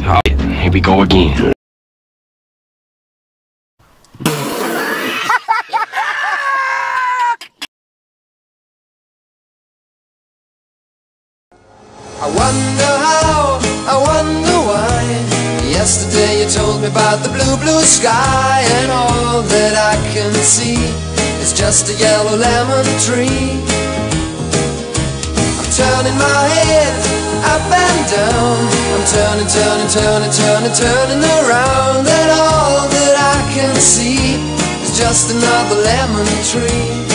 Oh, here we go again. I wonder how, I wonder why. Yesterday you told me about the blue, blue sky, and all that I can see is just a yellow lemon tree. I'm turning my head up and down, I'm turning, turning, turning, turning, turning around, and all that I can see is just another lemon tree.